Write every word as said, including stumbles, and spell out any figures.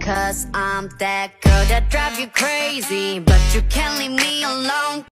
Cause I'm that girl that drive you crazy, but you can't leave me alone.